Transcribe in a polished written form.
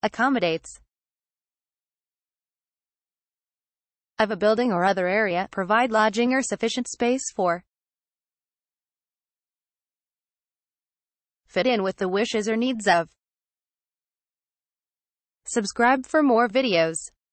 accommodates of a building or other area, provide lodging or sufficient space for, fit in with the wishes or needs of. Subscribe for more videos.